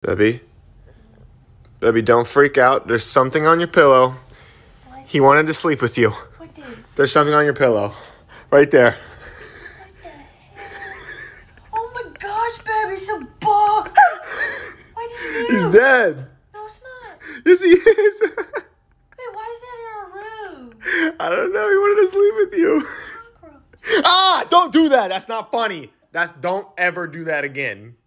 Baby. Baby, don't freak out. There's something on your pillow. What? He wanted to sleep with you. What did? There's something on your pillow. Right there. What the hell? Oh my gosh, baby, it's a bug. What did you do? He's dead. No, it's not. Yes, he is. Wait, why is that in our room? I don't know. He wanted to sleep with you. Cockroach. Ah, don't do that. That's not funny. Don't ever do that again.